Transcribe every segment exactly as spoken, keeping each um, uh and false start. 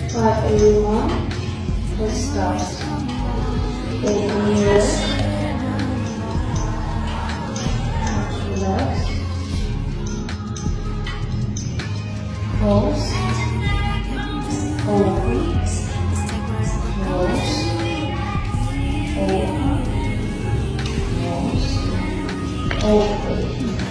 Right, everyone, let's start. Open here, relax, close, open, close, open, close, open.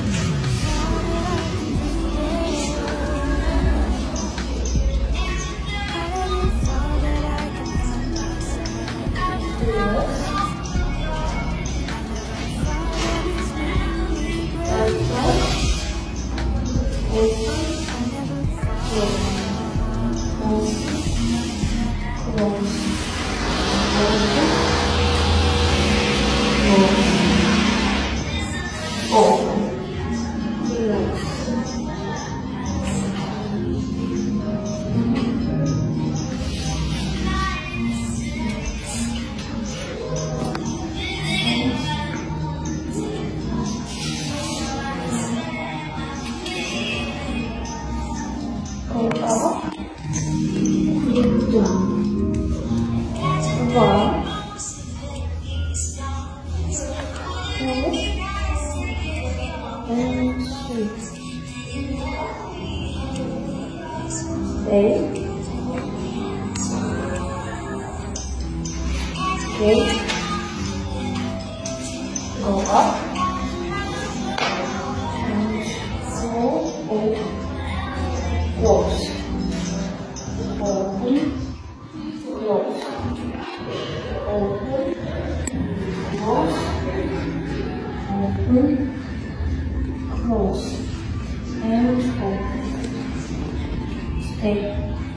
Eight, eight, go up, and roll, open, close, open, close, open, close, open, close, and open. Stay.